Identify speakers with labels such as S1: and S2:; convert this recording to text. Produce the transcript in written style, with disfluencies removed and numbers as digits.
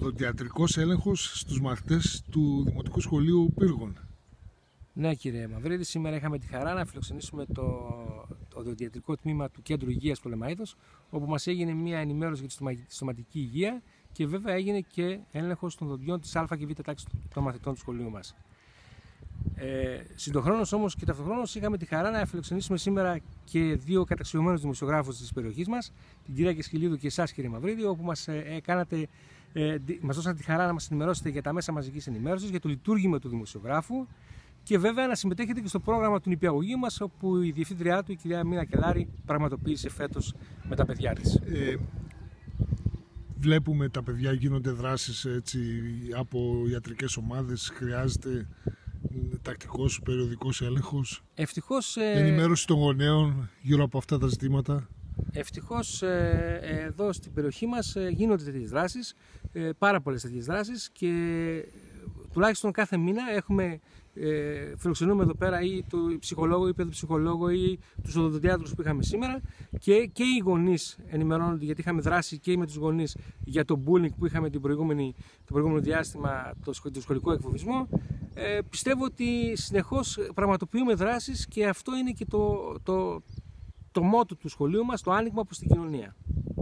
S1: οδοντιατρικός έλεγχος στους μαθητές του Δημοτικού Σχολείου Πύργων.
S2: Ναι, κύριε Μαυρίδη, σήμερα είχαμε τη χαρά να φιλοξενήσουμε το οδοντιατρικό τμήμα του Κέντρου Υγείας Πτολεμαΐδος, όπου μας έγινε μια ενημέρωση για τη στοματική υγεία και βέβαια έγινε και έλεγχος των δοντιών της Α και Β τάξης των μαθητών του σχολείου μας. Συντοχρόνως όμως και ταυτοχρόνως είχαμε τη χαρά να φιλοξενήσουμε σήμερα και δύο καταξιωμένους δημοσιογράφους της περιοχής μας, την κυρία Κεσκυλίδου και εσάς, κύριε Μαυρίδη, όπου μας δώσατε τη χαρά να μας ενημερώσετε για τα μέσα μαζικής ενημέρωσης, για το λειτουργήμα του δημοσιογράφου και βέβαια να συμμετέχετε και στο πρόγραμμα του νηπιαγωγείου μας, όπου η διευθύντριά του, η κυρία Μίνα Κελάρη, πραγματοποίησε φέτος με τα παιδιά της.
S1: Βλέπουμε τα παιδιά γίνονται δράσεις έτσι, από ιατρικές ομάδες, χρειάζεται τακτικός, περιοδικός έλεγχος,
S2: ευτυχώς,
S1: ενημέρωση των γονέων γύρω από αυτά τα ζητήματα.
S2: Ευτυχώς εδώ στην περιοχή μας γίνονται τέτοιες δράσεις, πάρα πολλές τέτοιες δράσεις και τουλάχιστον κάθε μήνα φιλοξενούμε εδώ πέρα ή τον ψυχολόγο ή παιδοψυχολόγο ή τους οδοντιάτρους που είχαμε σήμερα και οι γονείς ενημερώνονται, γιατί είχαμε δράσει και με τους γονείς για το bullying που είχαμε το προηγούμενο διάστημα, το σχολικό εκφοβισμό. Πιστεύω ότι συνεχώς πραγματοποιούμε δράσεις και αυτό είναι και το μότο του σχολείου μας, το άνοιγμα προς την κοινωνία.